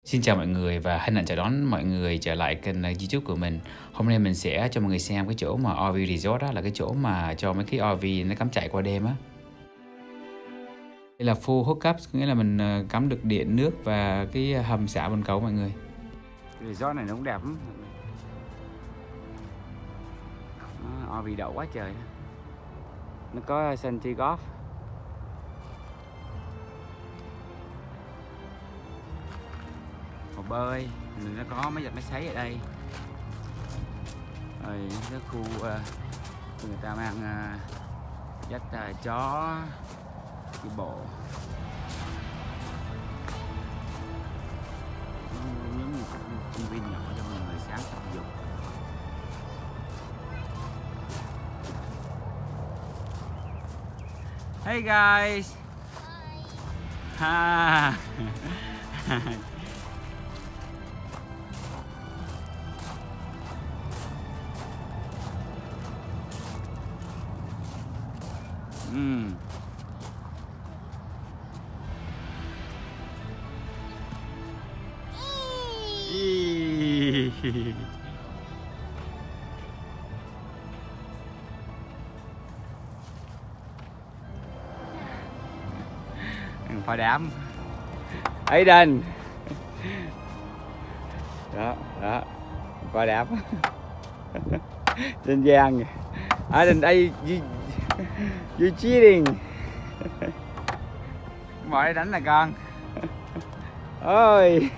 Xin chào mọi người và hân hạnh chào đón mọi người trở lại kênh YouTube của mình. Hôm nay mình sẽ cho mọi người xem cái chỗ mà RV Resort đó, là cái chỗ mà cho mấy cái RV nó cắm trại qua đêm á. Đây là full hookup, nghĩa là mình cắm được điện, nước và cái hầm xả bồn cầu mọi người. Cái resort này nó cũng đẹp lắm. RV đậu quá trời. Nó có sân chơi golf. Hồ bơi, nó có máy giặt máy sấy ở đây. Rồi cái khu người ta mang dắt chó đi bộ. Những công viên nhỏ cho mọi người sáng tập dục. Hey guys. Hi. Phá đám Aiden đó đó, phá đám trên giang. Aiden đây, you cheating. Bỏ đây đánh là con ơi.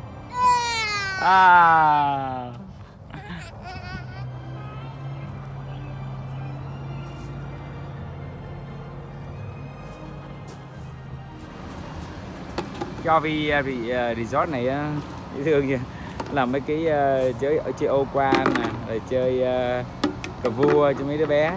Cho vì resort này dễ thương nha, làm mấy cái chơi ô quan nè, rồi chơi cờ vua cho mấy đứa bé.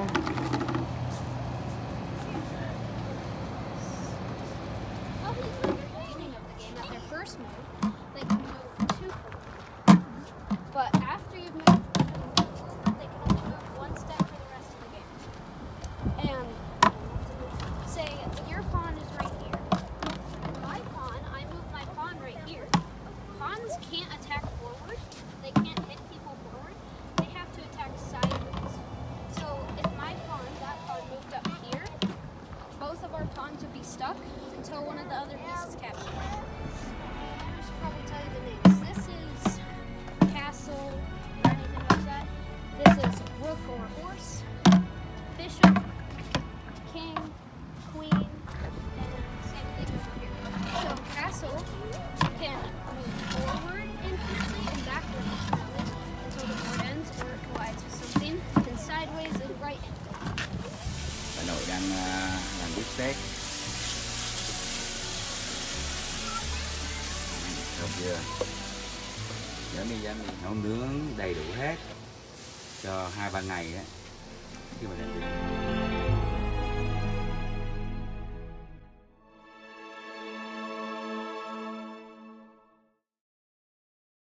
Stuck until one of the other pieces captured. I should probably tell you the names. This is castle, or anything like that. This is rook or horse, bishop, king, queen, and same thing over here. So castle can move forward infinitely and backward infinitely until the board ends or it collides with something, and sideways and right infinitely. Bà nội đang làm bít tết. Chưa dám đi nấu nướng đầy đủ hết cho 2-3 ngày đó khi mà lên đường.